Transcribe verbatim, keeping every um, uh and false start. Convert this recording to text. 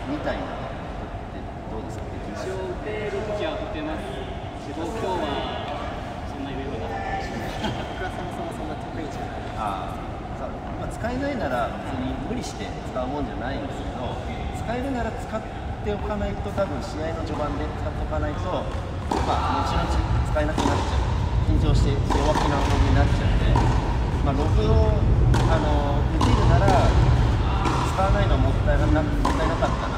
みたいなことってどうですか？ 一応打てる時は打てますけど、今日はそんな余裕がなかったし、僕はそもそもそんな得意じゃない。 ああ、まあ、使えないなら別に無理して使うもんじゃないんですけど、使えるなら使っておかないと、多分試合の序盤で使っておかないと、まあ、後々使えなくなっちゃう、緊張して弱気なボールになっちゃうんで、まあ、ログをあの打てるなら使わないのはもったいなもったいなかった